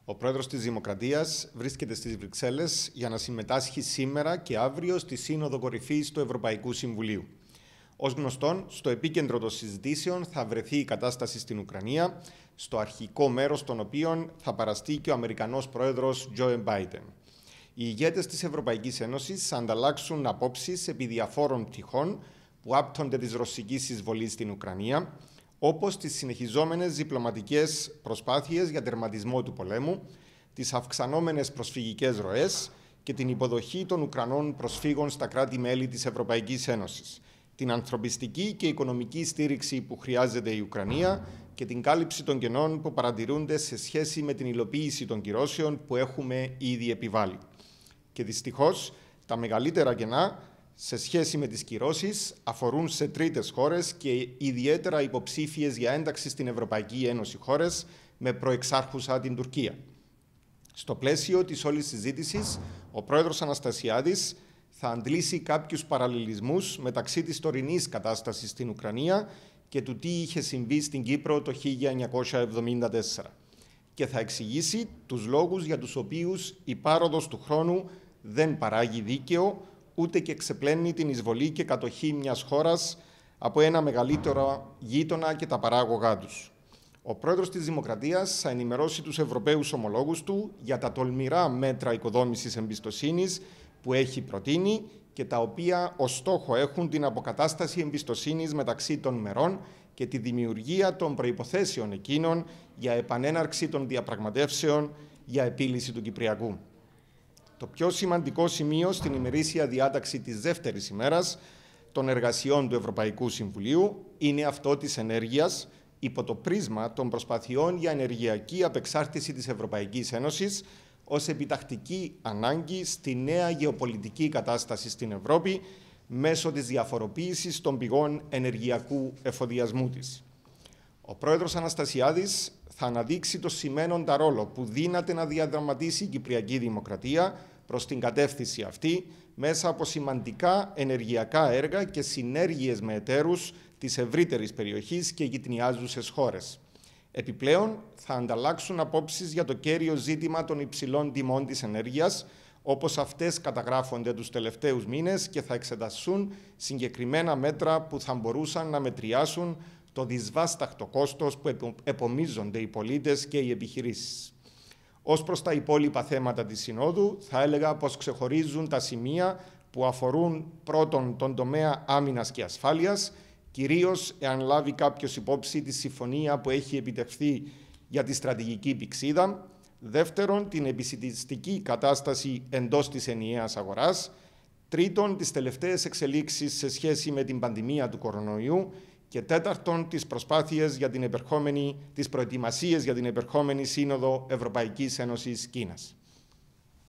Ο πρόεδρος της Δημοκρατίας βρίσκεται στις Βρυξέλλες για να συμμετάσχει σήμερα και αύριο στη Σύνοδο Κορυφής του Ευρωπαϊκού Συμβουλίου. Ως γνωστόν, στο επίκεντρο των συζητήσεων θα βρεθεί η κατάσταση στην Ουκρανία, στο αρχικό μέρος των οποίων θα παραστεί και ο Αμερικανός πρόεδρος Τζο Μπάιντεν. Οι ηγέτες της Ευρωπαϊκής Ένωσης θα ανταλλάξουν απόψεις επί διαφόρων πτυχών που άπτονται της ρωσικής εισβολής στην Ουκρανία, όπως τις συνεχιζόμενες διπλωματικές προσπάθειες για τερματισμό του πολέμου, τις αυξανόμενες προσφυγικές ροές και την υποδοχή των Ουκρανών προσφύγων στα κράτη-μέλη της Ευρωπαϊκής Ένωσης, την ανθρωπιστική και οικονομική στήριξη που χρειάζεται η Ουκρανία και την κάλυψη των κενών που παρατηρούνται σε σχέση με την υλοποίηση των κυρώσεων που έχουμε ήδη επιβάλει. Και δυστυχώς, τα μεγαλύτερα κενά σε σχέση με τις κυρώσεις αφορούν σε τρίτες χώρες και ιδιαίτερα υποψήφιες για ένταξη στην Ευρωπαϊκή Ένωση χώρες με προεξάρχουσα την Τουρκία. Στο πλαίσιο της όλης συζήτησης, ο πρόεδρος Αναστασιάδης θα αντλήσει κάποιους παραλληλισμούς μεταξύ της τωρινής κατάστασης στην Ουκρανία και του τι είχε συμβεί στην Κύπρο το 1974 και θα εξηγήσει τους λόγους για τους οποίους η πάροδος του χρόνου δεν παράγει δίκαιο ούτε και ξεπλένει την εισβολή και κατοχή μιας χώρας από ένα μεγαλύτερο γείτονα και τα παράγωγά τους. Ο πρόεδρος της Δημοκρατίας θα ενημερώσει τους Ευρωπαίους ομολόγους του για τα τολμηρά μέτρα οικοδόμησης εμπιστοσύνης που έχει προτείνει και τα οποία ως στόχο έχουν την αποκατάσταση εμπιστοσύνης μεταξύ των μερών και τη δημιουργία των προϋποθέσεων εκείνων για επανέναρξη των διαπραγματεύσεων για επίλυση του Κυπριακού. Το πιο σημαντικό σημείο στην ημερήσια διάταξη της δεύτερης ημέρας των εργασιών του Ευρωπαϊκού Συμβουλίου είναι αυτό της ενέργειας υπό το πρίσμα των προσπαθειών για ενεργειακή απεξάρτηση της Ευρωπαϊκής Ένωσης ως επιτακτική ανάγκη στη νέα γεωπολιτική κατάσταση στην Ευρώπη μέσω της διαφοροποίησης των πηγών ενεργειακού εφοδιασμού της. Ο πρόεδρος Αναστασιάδης θα αναδείξει το σημαίνοντα ρόλο που δύναται να διαδραματίσει η Κυπριακή Δημοκρατία προς την κατεύθυνση αυτή μέσα από σημαντικά ενεργειακά έργα και συνέργειες με εταίρους της ευρύτερης περιοχής και γειτονιάζουσες χώρες. Επιπλέον, θα ανταλλάξουν απόψεις για το κέριο ζήτημα των υψηλών τιμών της ενέργειας, όπως αυτές καταγράφονται τους τελευταίους μήνες και θα εξεταστούν συγκεκριμένα μέτρα που θα μπορούσαν να μετριάσουν το δυσβάσταχτο κόστος που επομίζονται οι πολίτες και οι επιχειρήσεις. Ως προς τα υπόλοιπα θέματα της Συνόδου, θα έλεγα πως ξεχωρίζουν τα σημεία που αφορούν πρώτον τον τομέα άμυνας και ασφάλειας, κυρίως εάν λάβει κάποιος υπόψη τη συμφωνία που έχει επιτευχθεί για τη στρατηγική πυξίδα, δεύτερον την επισιτιστική κατάσταση εντός της ενιαίας αγοράς, τρίτον τις τελευταίες εξελίξεις σε σχέση με την πανδημία του κορονοϊού και τέταρτον τις προσπάθειες για τις προετοιμασίες για την επερχόμενη Σύνοδο Ευρωπαϊκής Ένωσης Κίνας.